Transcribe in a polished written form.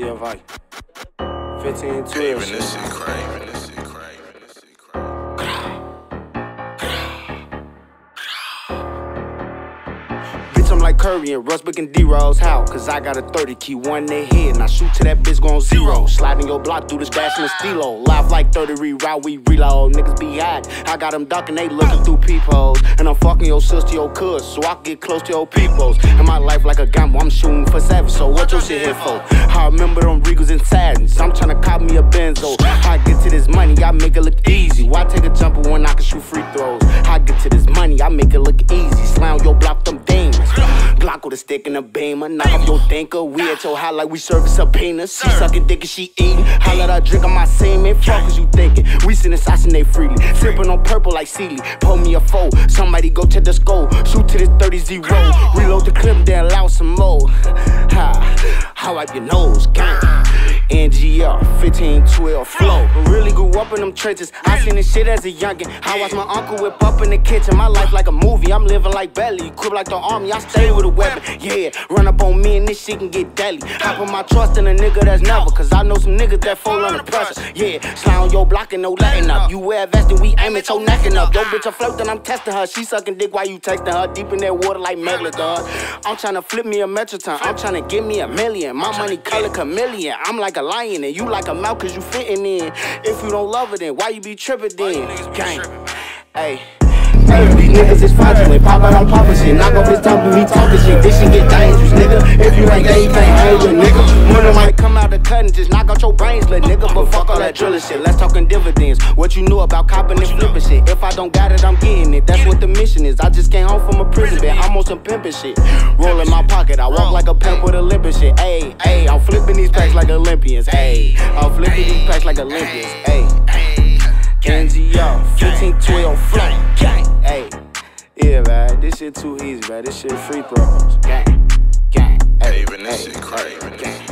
NGF IKEY. 15, 12. This shit crazy. I'm like Curry and Russell and D-Rose. How? Cause I got a 30 key, one in their head, and I shoot to that bitch going zero. Sliding your block through the stash in the stilo. Live like 30 reroute, we reload. Niggas be hot. I got them ducking, they looking through peepholes. And I'm fucking your sister, your cuz, so I can get close to your peoples. And my life like a gamble, I'm shooting for 7, so what your shit here for? I remember them Regals and Sadens. I'm tryna cop me a Benzo. I get to this money, I make it look easy. Why take a jumper when I can shoot free throws? I get to this money, I make it look easy. Slam your block, them demons. Glock with a stick and a beamer. Knock off your thinker. We at your house like we serving subpoenas. She sucking dick and she eating. I let her drink on my semen. Fuck is you thinking? We send assassinate freely. Sipping on purple like Sealy. Pull me a foe. Somebody go to the skull. Shoot to this 30-0. Reload the clip, then allow some more. I wipe your nose, gang. NGF 15, 12 flow. Really grew up in them trenches. I seen this shit as a youngin'. I watched my uncle whip up in the kitchen. My life like a movie. I'm living like Belly. Equipped like the army. I stay with a weapon. Yeah, run up on me and this shit can get deadly. I put my trust in a nigga that's never. Cause I know some niggas that fall under pressure. Yeah, slide on your block and no letting up. You wear a vest and we aim at your necking up. Yo bitch, I flirting, I'm testing her. She sucking dick while you texting her. Deep in that water like Megalodon. I'm tryna flip me a Metroton. I'm tryna give me $1 million. My money color chameleon. I'm like a lion and you like a mouse cause you fitting in. If you don't love it then why you be tripping then? Gang. Hey. These niggas is fraudulent, pop out on poppin' shit. Knock off his top and me talking shit. This shit get dangerous, nigga. If you ain't gay, you can't hang with nigga. Money might come out the cut and just knock out your brains, little nigga. But fuck all that drilling shit, let's talkin' dividends. What you know about copping and flipping shit? If I don't got it, I'm getting it. That's what the mission is. I just came home from a prison bed, I'm on some pimpin' shit. Roll in my pocket, I walk like a pimp with Olympic shit. Ayy, ayy, I'm flipping these packs like Olympians. Ayy, I'm flipping these packs like Olympians. Ayy, NGF 15, 12 flow. Ayy. Yeah, man, this shit too easy, man. This shit free throws. Gang, gang, hey, This shit crazy.